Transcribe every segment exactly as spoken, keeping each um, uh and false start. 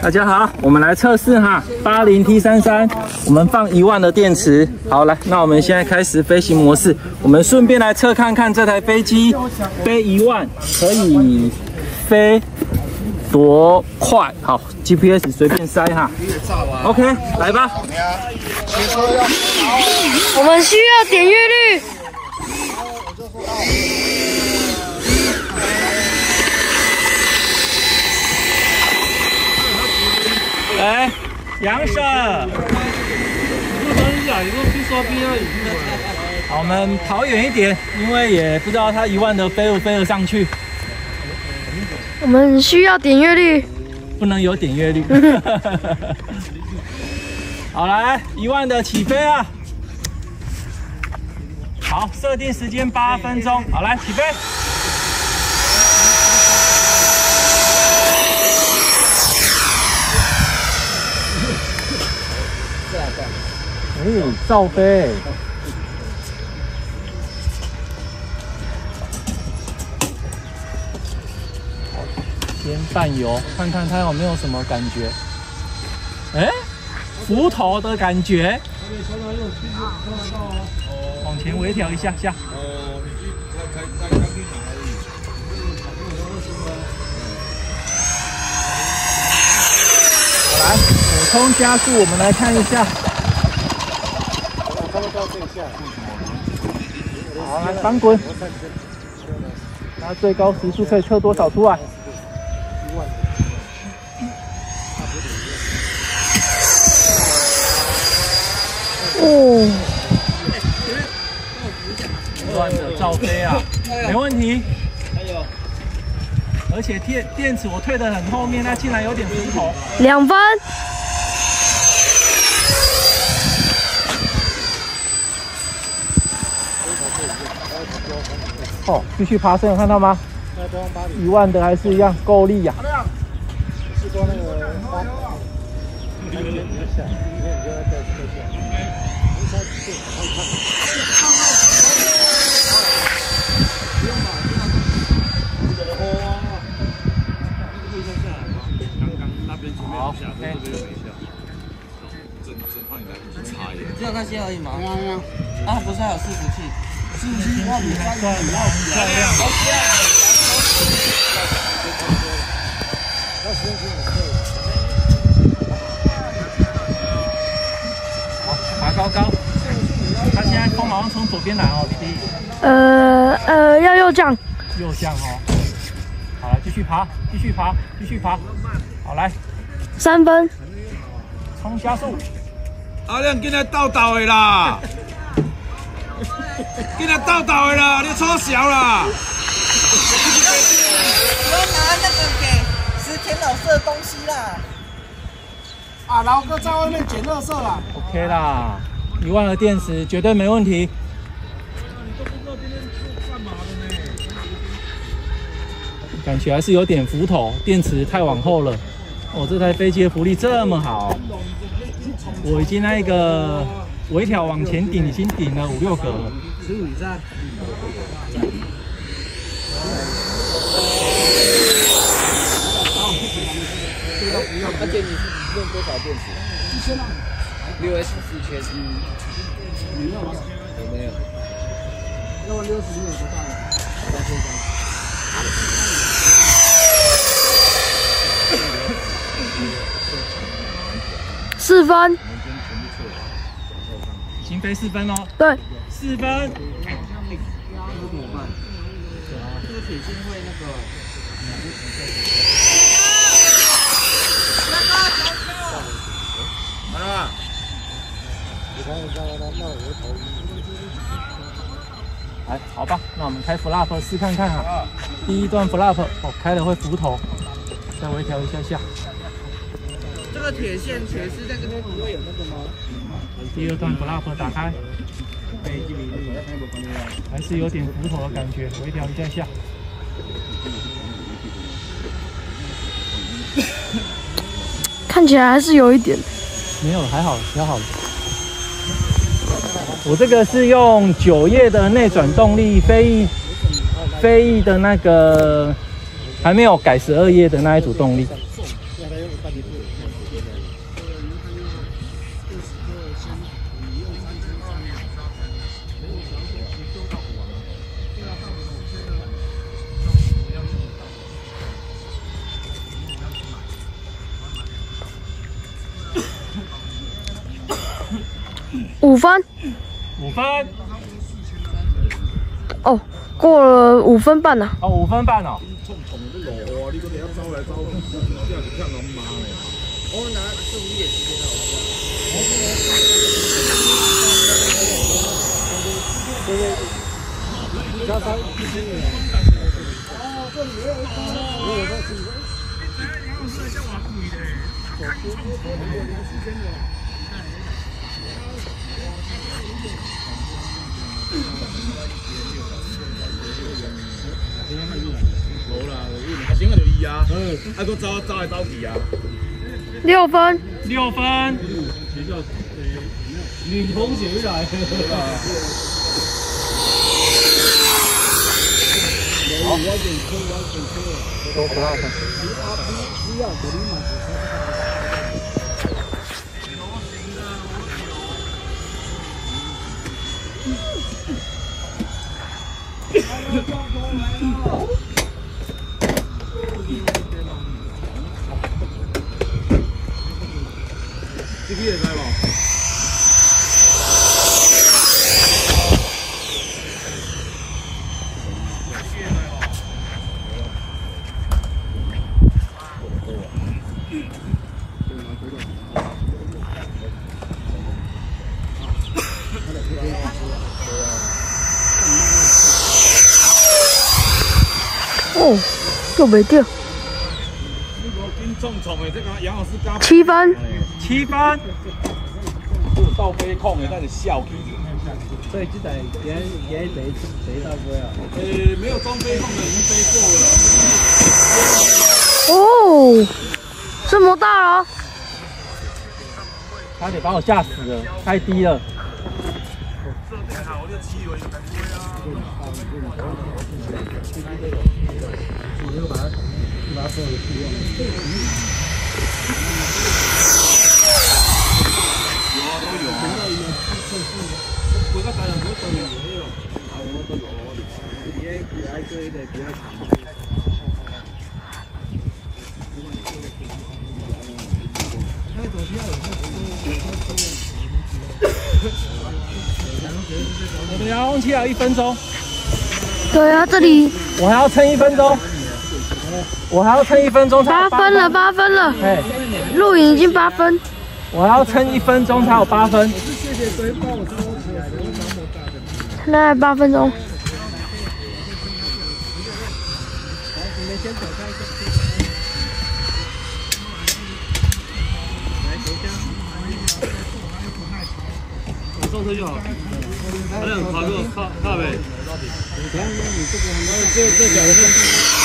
大家好，我们来测试哈，八零 T 三三，我们放一万的电池。好，来，那我们现在开始飞行模式，我们顺便来测看看这台飞机飞一万可以飞多快。好 ，G P S 随便塞哈。OK， 来吧。 我们需要点阅率。 来，杨婶。好，我们跑远一点，因为也不知道它一万的飞不飞得上去。 我们需要点阅率， 不能有点阅率。好，来一万的起飞啊！好，设定时间八分钟。好，来起飞。 哦，照飞！先拌油，看看它有没有什么感觉。哎，浮头的感觉。往前微调一下下。好，来补充加速，我们来看一下。 好，来翻滚。它最高时速可以测多少出来？哦，乱着照飞啊，没问题。而且电电池我退得很后面，它竟然有点浮头。 两分。 哦，继续爬升，有看到吗？一万的还是一样够力呀、啊。试过那个八，好 ，OK。 只有那些而已吗？啊，不是还有伺服器？ 是不是？那你算很漂亮。好，爬高高。它现在风好像从左边来哦，弟弟。 呃呃，要右降。 右降哦。好，来继续爬，继续爬，继续爬。好，来。 三分。 冲加速。 阿亮，今日倒倒的啦！ 今日倒倒的啦，你错小啦！ 不要拿那个给石田老师的东西啦！啊，老哥在外面捡垃圾啦。 OK 啦，一万的电池绝对没问题。感觉还是有点浮头，电池太往后了。哦，这台飞机的浮力这么好，我已经那个微调往前顶，已经顶了五六个了。 十五以上。而且你是用多少电池？一千啊。六 S 四千。你要吗？我没有。要六十没有多大了。三千三。 四分。 已经飞四分喽。 对。 四分， 怎么办？这个铁线会那个。 好了吗？ 来，好吧，那我们开 flap 试看看啊。第一段 flap 哦，开了会浮头，再微调一下下。 这个铁线铁丝在这边不会有那个吗？ 第二段 flap 打开。 还是有点浮头的感觉，微调一下下。 看起来还是有一点。 没有，还好，还好。我这个是用九叶的内转动力，飞翼飞翼的那个还没有改十二叶的那一组动力。 五分。 五分。 哦，过了五分半了。 哦，五分半哦。 我拿四五点时间了，对对，加三一千元。哦，这里也有我有在吃。 无啦，阿星啊就伊啊，嗯，啊佫走走来走去啊。 六分。 六分。 女同学来。好。 都不大分。 这个会使无？ 哦，又没掉。七分。 七分。 倒飞控的，但是笑起。 所以这台也也没没到飞啊。 呃，没有装飞控的已经飞过了。 哦，这么大了。 差点把我吓死了，太低了。我的遥控器还有一分钟。 对啊，这里我还要撑一分钟。我还要撑一分钟才八分了，八分了。 哎， 录影已经八分。 我还要撑一分钟才有八分。 那八分钟。 上车就好，还想爬个靠靠呗。这这脚是。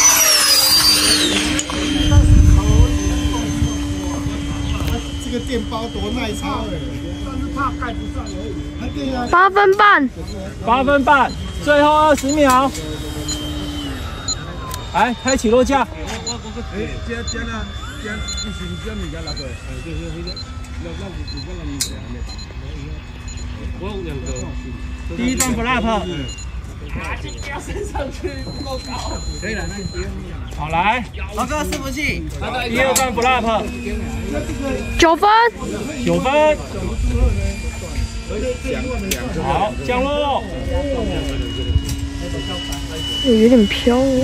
这个电包多耐操哎，但是怕盖不上而已。 八分半。 八分半，最后二十秒。来，开启落架。 哎，这这呢？这一行这物件落去，哎，就是迄个，那那有个人物件安尼。我有两个。 第一段 flap。 卡进不要升上去，不够高。可以了，那你不用了。 好来， 老哥伺服器。 第二段 flap。 九分。 九分。好，降落。 有点飘哦。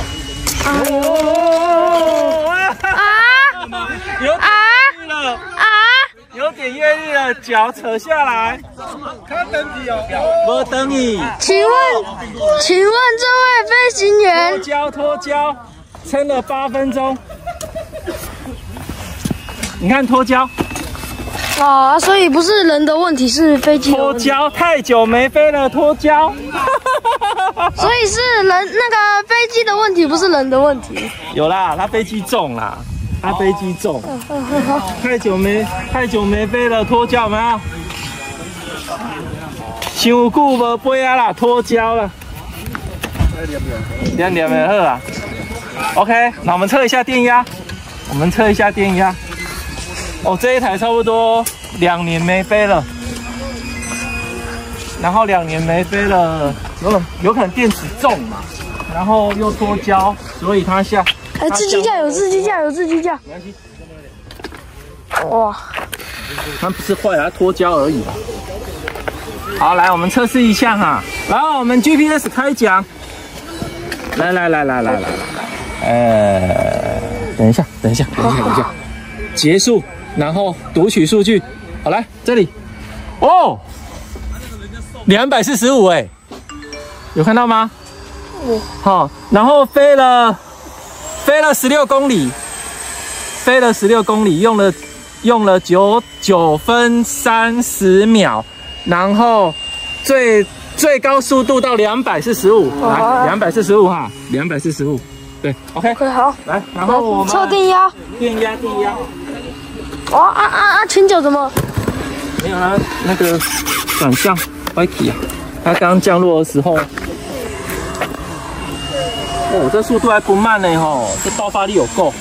啊！ 啊！ 有啊！ 了啊！ 有点越力了，脚扯下来。 看灯体哦， 没灯椅。 请问，请问这位飞行员？ 脱胶脱胶，撑了八分钟。你看脱胶。 啊，所以不是人的问题，是飞机的脱问题。 胶，太久没飞了，脱胶。 所以是人那个飞机的问题，不是人的问题。 有啦，他飞机重啦，他飞机重。太久没太久没飞了，脱胶有没有？伤久无飞啊啦，脱胶了。点点没好啊。OK， 那我们测一下电压，我们测一下电压。 哦，这一台差不多两年没飞了，然后两年没飞了，有有可能电池重嘛，然后又脱胶，所以它下。 哎，自机架有自机架有自机架。 没关系。 哇， 它不是坏了，它脱胶而已啦。好，来我们测试一下哈，然后我们 G P S 开奖。来来来来来来来，呃，等一下，等一下，等一下，等一下，结束，然后读取数据。好，来这里，哦，两百四十五哎，有看到吗？好，然后飞了，飞了十六公里，飞了十六公里，用了用了九九分三十秒，然后最。最高速度到两百四十五，来两百四十五哈，两百四十五，对 ，OK， OK 好， 来，然后我们测电压， 电压，电压， 哦啊啊啊，前脚怎么？ 没有啊，那个转向歪起啊，它刚刚降落的时候，哦，这速度还不慢呢吼，这爆发力有够。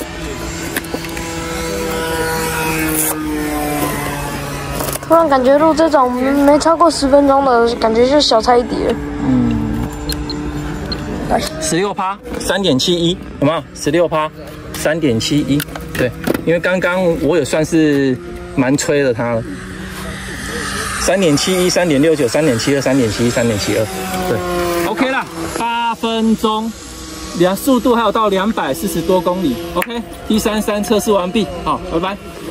突然感觉录这种没超过十分钟的感觉就小菜一碟了。 嗯，来十六趴，三点七一，有没有？十六趴，三点七一，对，因为刚刚我也算是蛮吹了它了。三点七一、三点六九、三点七二、三点七一、三点七二，对 ，OK 啦，八分钟，两速度还有到两百四十多公里 ，OK， T 三十三测试完毕，好，拜拜。